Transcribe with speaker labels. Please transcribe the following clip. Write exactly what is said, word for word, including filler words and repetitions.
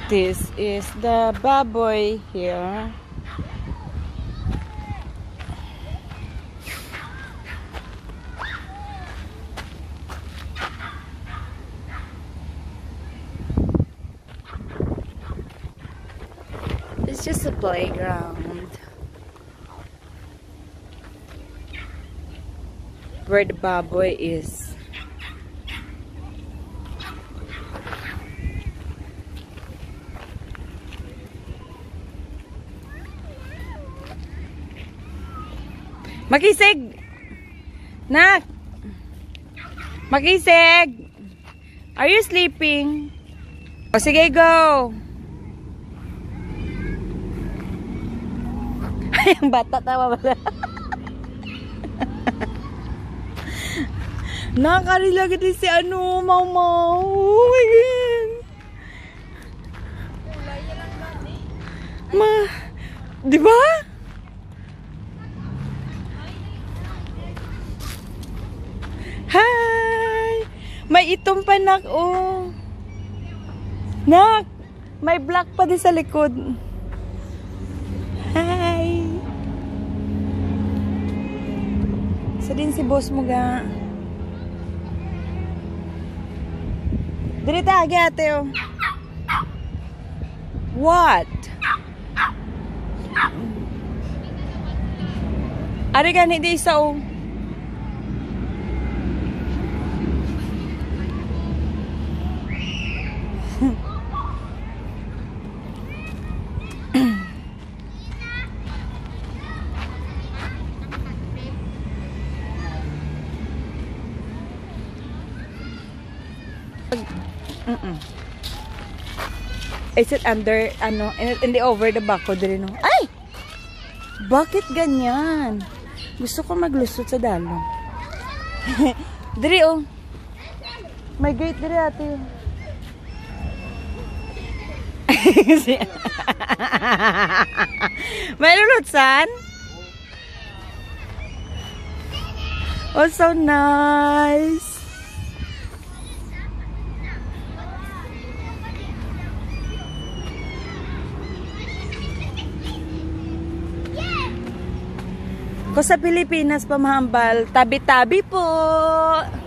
Speaker 1: This is the baboy here. It's just a playground where the baboy is. Makisig! Nak! Makisig! Are you sleeping? O sige, go! Ang bata tawa pala. Nakakarila din si ano, Mau Mau. Oh my God! Ma, di ba? Hi! May itong pa, nak, oh. Nak! May black pa din sa likod. Hi! Sa din si boss mo ga. Dito agi ate, oh. What? Ari gani di isa, oh. Mm-mm. Is it under, ano, hindi over the back ko dito, no? Ay! Bakit ganyan? Gusto ko maglusot sa dalo. Diri, oh. May gate diri, ate. May lulutsan? Oh, so nice. Kung sa Pilipinas pamahambal, tabi-tabi po.